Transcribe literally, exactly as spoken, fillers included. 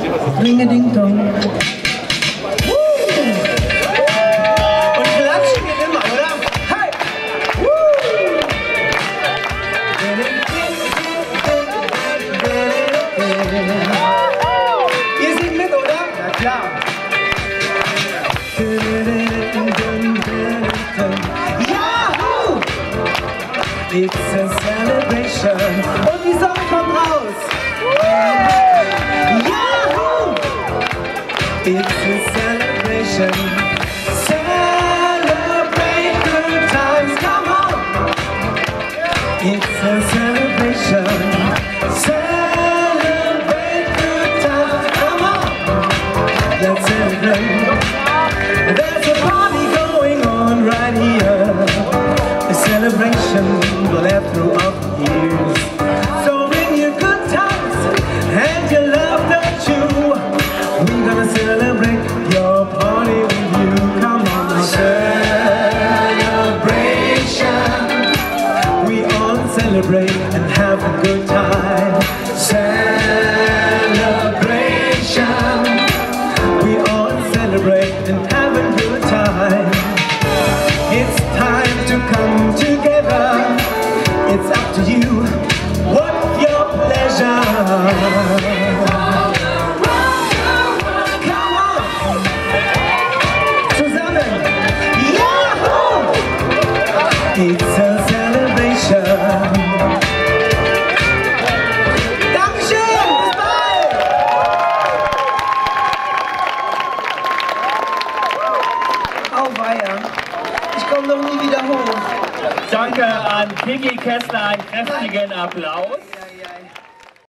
Ringe-Ding-Dong. Und klatschen geht immer, oder? Hey! Ihr singt mit, oder? Na klar. Yahoo! It's a celebration. Und die Sonne kommt raus. Yahoo! It's a celebration. Celebrate good times. Come on. It's a celebration. Celebrate good times. Come on. Let's celebrate. There's a party going on right here. A celebration will last throughout the years. So bring your good times and your laughter too. We're gonna celebrate your party with you. Come on, celebration. We all celebrate and have a good time. Celebration. We all celebrate and have a good time. It's time to come together. It's up to you. What's your pleasure? Come on. Zusammen. Yahoo! It's a celebration. Dankeschön. Bis bald. Auweia. Ich komme doch nie wieder hoch. Danke an Kiki Kessler, einen kräftigen Applaus.